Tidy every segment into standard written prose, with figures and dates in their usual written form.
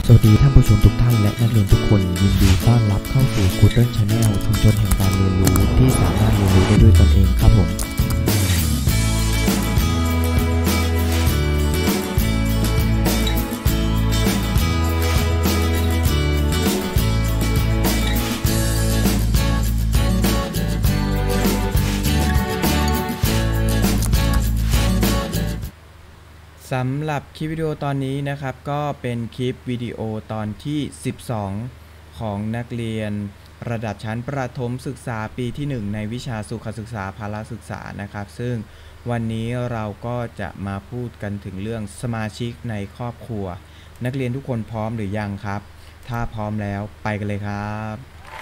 สวัสดีท่านผู้ชมทุกท่านและนักเรียนทุกคนยินดีต้อนรับเข้าสู่ Google Channel ชุมชนแห่งการเรียนรู้ที่สามารถเรียนรู้ได้ด้วยตนเองครับผมสำหรับคลิปวิดีโอตอนนี้นะครับก็เป็นคลิปวิดีโอตอนที่12ของนักเรียนระดับชั้นประถมศึกษาปีที่1ในวิชาสุขศึกษาพละศึกษานะครับซึ่งวันนี้เราก็จะมาพูดกันถึงเรื่องสมาชิกในครอบครัวนักเรียนทุกคนพร้อมหรือยังครับถ้าพร้อมแล้วไปกันเลยครับ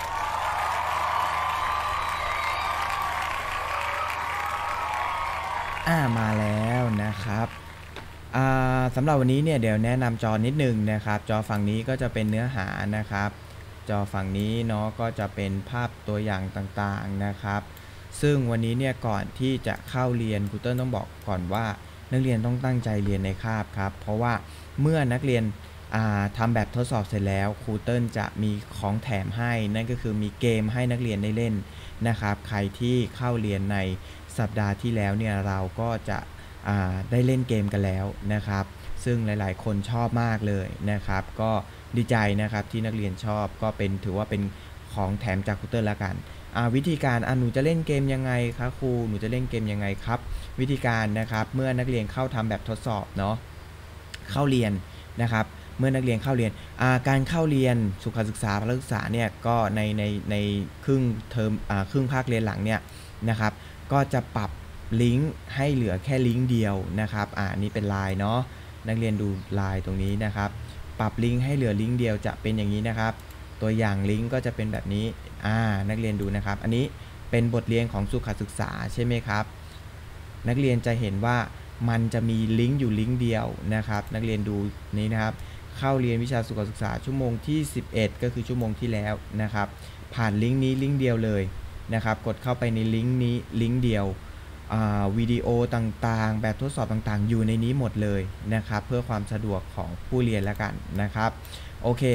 มาแล้วนะครับสำหรับวันนี้เนี่ยเดี๋ยวแนะนำจอนิดนึงนะครับจอฝั่งนี้ก็จะเป็นเนื้อหานะครับจอฝั่งนี้เนาะก็จะเป็นภาพตัวอย่างต่างๆนะครับซึ่งวันนี้เนี่ยก่อนที่จะเข้าเรียนครูเติ้ลต้องบอกก่อนว่านักเรียนต้องตั้งใจเรียนในคาบครับเพราะว่าเมื่อนักเรียนทำแบบทดสอบเสร็จแล้วครูเติ้ลจะมีของแถมให้นั่นก็คือมีเกมให้นักเรียนได้เล่นนะครับใครที่เข้าเรียนในสัปดาห์ที่แล้วเนี่ยเราก็จะได้เล่นเกมกันแล้วนะครับซึ่งหลายๆคนชอบมากเลยนะครับก็ดีใจนะครับที่นักเรียนชอบก็ถือว่าเป็นของแถมจากครูเติ้ลละกันวิธีการหนูจะเล่นเกมยังไงคะครูหนูจะเล่นเกมยังไงครับวิธีการนะครับเมื่อนักเรียนเข้าทำแบบทดสอบเนาะเข้าเรียนนะครับเมื่อนักเรียนเข้าเรียนการเข้าเรียนสุขศึกษาพละศึกษาเนี่ยก็ในครึ่งเทอมครึ่งภาคเรียนหลังเนี่ยนะครับก็จะปรับลิงก์ให้เหลือแค่ลิงก์เดียวนะครับนี่เป็นไลน์เนาะนักเรียนดูไลน์ตรงนี้นะครับปรับลิงก์ให้เหลือลิงก์เดียวจะเป็นอย่างนี้นะครับตัวอย่างลิงก์ก็จะเป็นแบบนี้นักเรียนดูนะครับอันนี้เป็นบทเรียนของสุขศึกษาใช่ไหมครับนักเรียนจะเห็นว่ามันจะมีลิงก์อยู่ลิงก์เดียวนะครับนักเรียนดูนี้นะครับเข้าเรียนวิชาสุขศึกษาชั่วโมงที่11ก็คือชั่วโมงที่แล้วนะครับผ่านลิงก์นี้ลิงก์เดียวเลยนะครับกดเข้าไปในลิงก์นี้ลิงก์เดียววิดีโอต่างๆแบบทดสอบต่างๆอยู่ในนี้หมดเลยนะครับเพื่อความสะดวกของผู้เรียนแล้วกันนะครับโอเค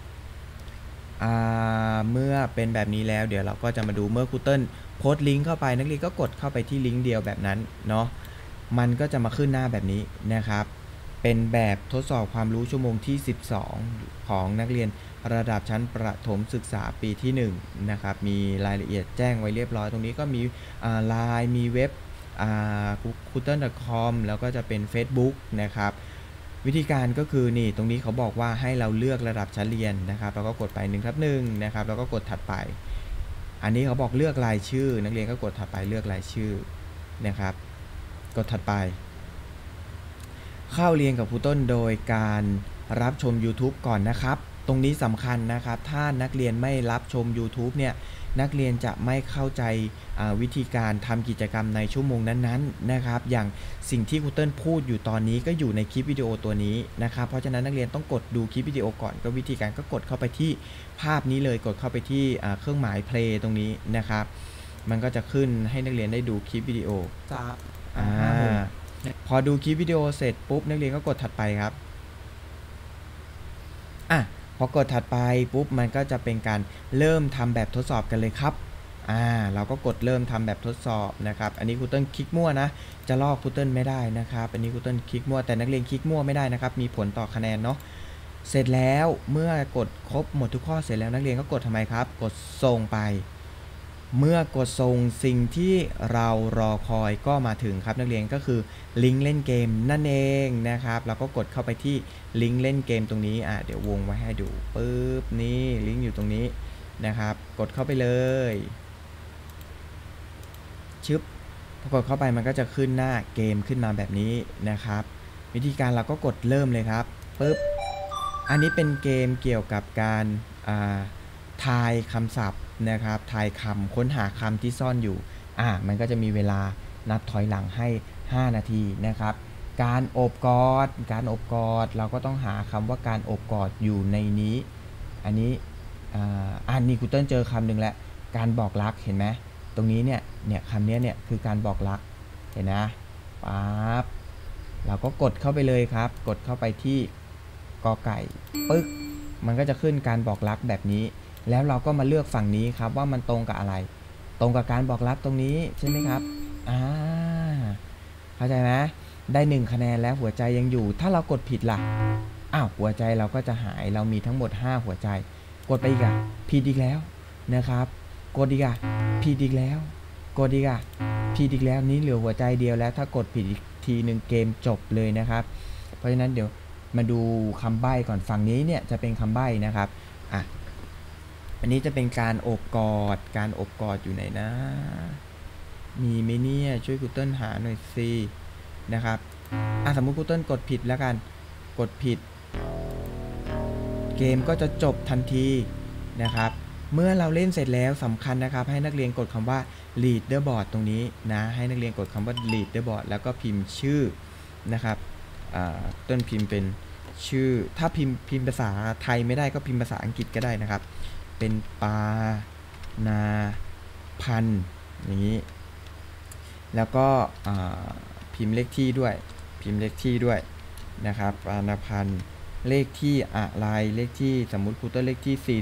เมื่อเป็นแบบนี้แล้วเดี๋ยวเราก็จะมาดูเมื่อครูเติ้ลโพสต์ลิงก์เข้าไปนักเรียนก็กดเข้าไปที่ลิงก์เดียวแบบนั้นเนาะมันก็จะมาขึ้นหน้าแบบนี้นะครับเป็นแบบทดสอบความรู้ชั่วโมงที่12ของนักเรียนระดับชั้นประถมศึกษาปีที่1นะครับมีรายละเอียดแจ้งไว้เรียบร้อยตรงนี้ก็มีไลน์มีเว็บkutten.com แล้วก็จะเป็น Facebook นะครับวิธีการก็คือนี่ตรงนี้เขาบอกว่าให้เราเลือกระดับชั้นเรียนนะครับแล้วก็กดไป1/1นะครับแล้วก็กดถัดไปอันนี้เขาบอกเลือกรายชื่อนักเรียนก็กดถัดไปเลือกรายชื่อนะครับกดถัดไปเข้าเรียนกับครูต้นโดยการรับชม YouTube ก่อนนะครับตรงนี้สำคัญนะครับถ้านักเรียนไม่รับชม YouTube เนี่ยนักเรียนจะไม่เข้าใจวิธีการทำกิจกรรมในชั่วโมงนั้นๆนะครับอย่างสิ่งที่ครูเติ้ลพูดอยู่ตอนนี้ก็อยู่ในคลิปวิดีโอตัวนี้นะครับเพราะฉะนั้นนักเรียนต้องกดดูคลิปวิดีโอก่อนก็วิธีการก็กดเข้าไปที่ภาพนี้เลยกดเข้าไปที่เครื่องหมาย play ตรงนี้นะครับมันก็จะขึ้นให้นักเรียนได้ดูคลิปวิดีโอพอดูคลิปวิดีโอเสร็จปุ๊บนักเรียนก็กดถัดไปครับพอกดถัดไปปุ๊บมันก็จะเป็นการเริ่มทำแบบทดสอบกันเลยครับเราก็กดเริ่มทำแบบทดสอบนะครับอันนี้ครูเติ้ลคลิกมั่วนะจะลอกครูเติ้ลไม่ได้นะครับอันนี้ครูเติ้ลคลิกมั่วแต่นักเรียนคลิกมั่วไม่ได้นะครับมีผลต่อคะแนนเนาะเสร็จแล้วเมื่อกดครบหมดทุกข้อเสร็จแล้วนักเรียนก็กดทำไมครับกดส่งไปเมื่อกดส่งสิ่งที่เรารอคอยก็มาถึงครับนักเรียนก็คือลิงก์เล่นเกมนั่นเองนะครับเราก็กดเข้าไปที่ลิงก์เล่นเกมตรงนี้เดี๋ยววงไว้ให้ดูปึ๊บนี่ลิงก์อยู่ตรงนี้นะครับกดเข้าไปเลยชึบพอกดเข้าไปมันก็จะขึ้นหน้าเกมขึ้นมาแบบนี้นะครับวิธีการเราก็กดเริ่มเลยครับปึ๊บอันนี้เป็นเกมเกี่ยวกับการทายคำศัพท์นะครับทายคำค้นหาคำที่ซ่อนอยู่มันก็จะมีเวลานับถอยหลังให้5นาทีนะครับการโอบกอดเราก็ต้องหาคำว่าการโอบกอดอยู่ในนี้อันนี้นี่ครูเติ้ลเจอคำหนึ่งแล้วการบอกรักเห็นไหมตรงนี้เนี่ยคำนี้เนี่ยคือการบอกรักเห็นนะปั๊บเราก็กดเข้าไปเลยครับกดเข้าไปที่กอไก่ปึ๊กมันก็จะขึ้นการบอกรักแบบนี้แล้วเราก็มาเลือกฝั่งนี้ครับว่ามันตรงกับอะไรตรงกับการบอกรักตรงนี้ใช่ไหมครับเข้าใจไหมได้1คะแนนแล้วหัวใจยังอยู่ถ้าเรากดผิดล่ะหัวใจเราก็จะหายเรามีทั้งหมด5หัวใจกดไปอีกผิดอีกแล้วนะครับกดอีกผิดอีกแล้วกดอีกผิดอีกแล้วนี้เหลือหัวใจเดียวแล้วถ้ากดผิดอีกทีหนึ่งเกมจบเลยนะครับเพราะฉะนั้นเดี๋ยวมาดูคำใบ้ก่อนฝั่งนี้เนี่ยจะเป็นคำใบ้นะครับอันนี้จะเป็นการโอบกอดอยู่ไหนนะมีไหมเนี่ยช่วยกูเติ้ลหาหน่อยสินะครับสมมุติกูเติ้ลกดผิดแล้วกันกดผิดเกมก็จะจบทันทีนะครับเมื่อเราเล่นเสร็จแล้วสำคัญนะครับให้นักเรียนกดคำว่า leaderboard ตรงนี้นะให้นักเรียนกดคำว่า leaderboard แล้วก็พิมพ์ชื่อนะครับต้นพิมพ์เป็นชื่อถ้าพิมพ์ภาษาไทยไม่ได้ก็พิมพ์ภาษาอังกฤษก็ได้นะครับเป็นปานาพันอย่างนี้แล้วก็พิมพ์เลขที่ด้วยนะครับปานาพันเลขที่อะไรเลขที่สมมุติครูต้นเลขที่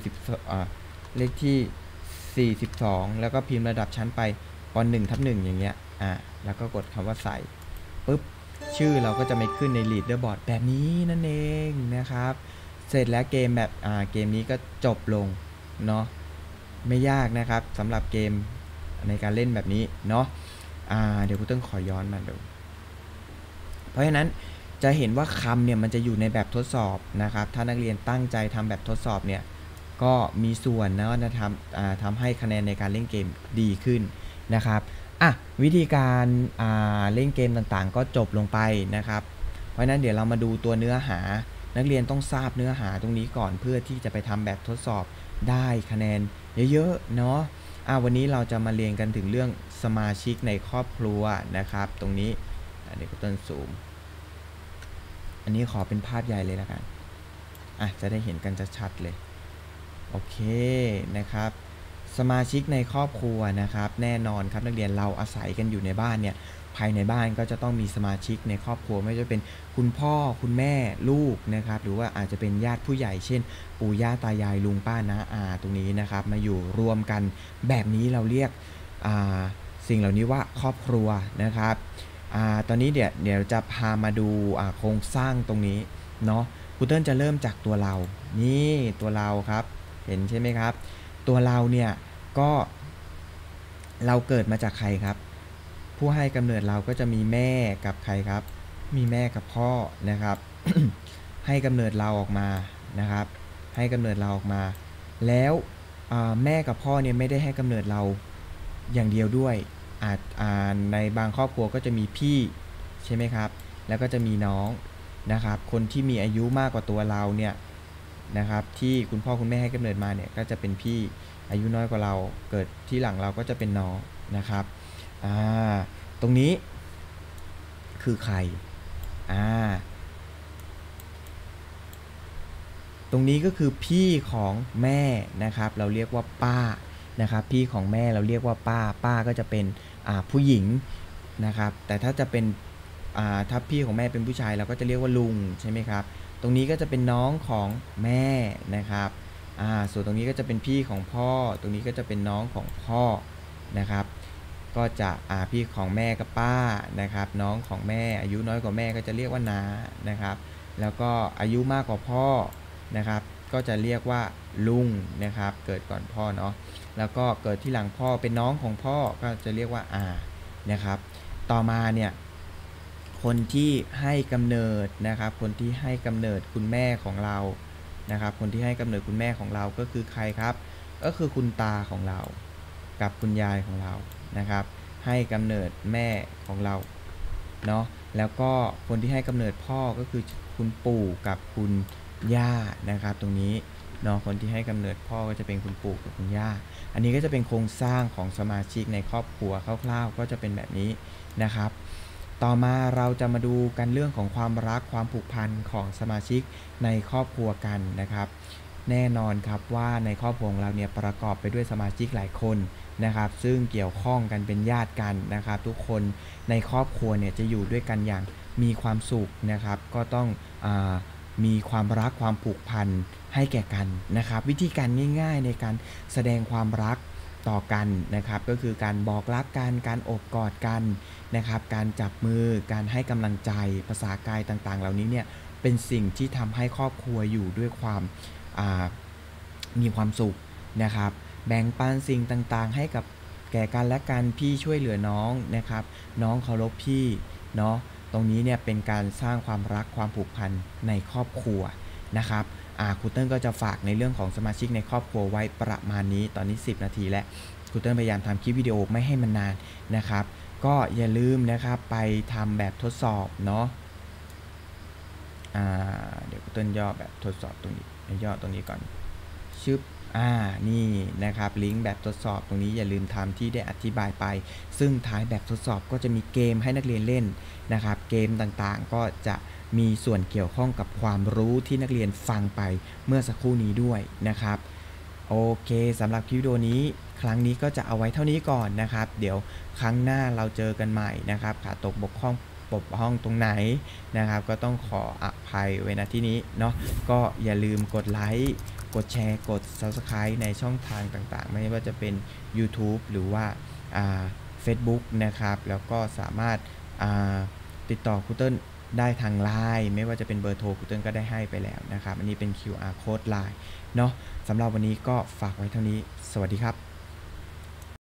40เลขที่42แล้วก็พิมพ์ระดับชั้นไปป.1/1อย่างเงี้ยแล้วก็กดคำว่าใส่ปุ๊บชื่อเราก็จะไม่ขึ้นใน leaderboard แบบนี้นั่นเองนะครับเสร็จแล้วเกมแบบเกมนี้ก็จบลงเนาะไม่ยากนะครับสำหรับเกมในการเล่นแบบนี้เนาะเดี๋ยวครูต้นขอย้อนมาดูเพราะฉะนั้นจะเห็นว่าคำเนี่ยมันจะอยู่ในแบบทดสอบนะครับถ้านักเรียนตั้งใจทำแบบทดสอบเนี่ยก็มีส่วนนะทำให้คะแนนในการเล่นเกมดีขึ้นนะครับวิธีการเล่นเกมต่างๆก็จบลงไปนะครับเพราะฉะนั้นเดี๋ยวเรามาดูตัวเนื้อหานักเรียนต้องทราบเนื้อหาตรงนี้ก่อนเพื่อที่จะไปทำแบบทดสอบได้คะแนนเยอะๆเนาะวันนี้เราจะมาเรียนกันถึงเรื่องสมาชิกในครอบครัวนะครับตรงนี้เดี๋ยวก็ต้นซูมอันนี้ขอเป็นภาพใหญ่เลยแล้วกันจะได้เห็นกันชัดๆเลยโอเคนะครับสมาชิกในครอบครัวนะครับแน่นอนครับนักเรียนเราอาศัยกันอยู่ในบ้านเนี่ยภายในบ้านก็จะต้องมีสมาชิกในครอบครัวไม่ว่าจะเป็นคุณพ่อคุณแม่ลูกนะครับหรือว่าอาจจะเป็นญาติผู้ใหญ่เช่นปู่ย่าตายายลุงป้าน้าอาตรงนี้นะครับมาอยู่รวมกันแบบนี้เราเรียกสิ่งเหล่านี้ว่าครอบครัวนะครับตอนนี้เดี๋ยวจะพามาดูโครงสร้างตรงนี้เนาะครูเติ้ลจะเริ่มจากตัวเรานี่ตัวเราครับเห็นใช่ไหมครับตัวเราเนี่ยก็เราเกิดมาจากใครครับผู้ให้กำเนิดเราก็จะมีแม่กับใครครับมีแม่กับพ่อนะครับ ให้กำเนิดเราออกมานะครับให้กำเนิดเราออกมาแล้วแม่กับพ่อเนี่ยไม่ได้ให้กำเนิดเราอย่างเดียวด้วยในบางครอบครัวก็จะมีพี่ใช่ไหมครับแล้วก็จะมีน้องนะครับคนที่มีอายุมากกว่าตัวเราเนี่ยนะครับที่คุณพ่อคุณแม่ให้กำเนิดมาเนี่ยก็จะเป็นพี่อายุน้อยกว่าเราเกิดที่หลังเราก็จะเป็นน้องนะครับตรงนี้คือใครตรงนี้ก็คือพี่ของแม่นะครับเราเรียกว่าป้านะครับพี่ของแม่เราเรียกว่าป้าก็จะเป็นผู้หญิงนะครับแต่ถ้าจะเป็นถ้าพี่ของแม่เป็นผู้ชายเราก็จะเรียกว่าลุงใช่ไหมครับตรงนี้ก็จะเป็นน้องของแม่นะครับส่วนตรงนี้ก็จะเป็นพี่ของพ่อตรงนี้ก็จะเป็นน้องของพ่อนะครับก็จะพี่ของแม่กับป้านะครับน้องของแม่อายุน้อยกว่าแม่ก็จะเรียกว่าน้านะครับแล้วก็อายุมากกว่าพ่อนะครับก็จะเรียกว่าลุงนะครับเกิดก่อนพ่อเนาะแล้วก็เกิดที่หลังพ่อเป็นน้องของพ่อก็จะเรียกว่านะครับต่อมาเนี่ยคนที่ให้กำเนิดนะครับคนที่ให้กำเนิดคุณแม่ของเรานะครับคนที่ให้กำเนิดคุณแม่ของเราก็คือใครครับก็คือคุณตาของเรากับคุณยายของเรานะครับให้กำเนิดแม่ของเราเนาะแล้วก็คนที่ให้กำเนิดพ่อก็คือคุณปู่กับคุณย่านะครับตรงนี้เนาะคนที่ให้กำเนิดพ่อก็จะเป็นคุณปู่กับคุณย่าอันนี้ก็จะเป็นโครงสร้างของสมาชิกในครอบครัวคร่าวๆก็จะเป็นแบบนี้นะครับต่อมาเราจะมาดูกันเรื่องของความรักความผูกพันของสมาชิกในครอบครัวกันนะครับแน่นอนครับว่าในครอบครัวของเราเนี่ยประกอบไปด้วยสมาชิกหลายคนนะครับซึ่งเกี่ยวข้องกันเป็นญาติกันนะครับทุกคนในครอบครัวเนี่ยจะอยู่ด้วยกันอย่างมีความสุขนะครับก็ต้องมีความรักความผูกพันให้แก่กันนะครับวิธีการง่ายๆในการแสดงความรักต่อกันนะครับก็คือการบอกรักกันการโอบกอดกันนะครับการจับมือการให้กำลังใจภาษากายต่างๆเหล่านี้เนี่ยเป็นสิ่งที่ทำให้ครอบครัวอยู่ด้วยความมีความสุขนะครับแบ่งปันสิ่งต่างๆให้กับแก่กันและกันพี่ช่วยเหลือน้องนะครับน้องเคารพพี่เนาะตรงนี้เนี่ยเป็นการสร้างความรักความผูกพันในครอบครัวนะครับครูเติ้ลก็จะฝากในเรื่องของสมาชิกในครอบครัวไว้ประมาณนี้ตอนนี้10 นาทีแล้วครูเติ้ลพยายามทำคลิปวิดีโอไม่ให้มันนานนะครับก็อย่าลืมนะครับไปทำแบบทดสอบเนาะเดี๋ยวครูเติ้ลย่อแบบทดสอบตรงนี้ย่อตรงนี้ก่อนชึบนี่นะครับลิงก์แบบทดสอบตรงนี้อย่าลืมทำที่ได้อธิบายไปซึ่งท้ายแบบทดสอบก็จะมีเกมให้นักเรียนเล่นนะครับเกมต่างๆก็จะมีส่วนเกี่ยวข้องกับความรู้ที่นักเรียนฟังไปเมื่อสักครู่นี้ด้วยนะครับโอเคสำหรับคลิปวิดีโอนี้ครั้งนี้ก็จะเอาไว้เท่านี้ก่อนนะครับเดี๋ยวครั้งหน้าเราเจอกันใหม่นะครับขาดตกบกพร่องตรงไหนนะครับก็ต้องขออภัยไว้ณที่นี้เนาะก็อย่าลืมกดไลค์กดแชร์กด Subscribe ในช่องทางต่างๆไม่ว่าจะเป็น YouTube หรือว่าFacebook นะครับแล้วก็สามารถติดต่อครูเติ้ลได้ทาง LINE ไม่ว่าจะเป็นเบอร์โทรครูเติ้ลก็ได้ให้ไปแล้วนะครับอันนี้เป็น QR Code LINE เนาะสำหรับวันนี้ก็ฝากไว้เท่านี้สวัสดีครับ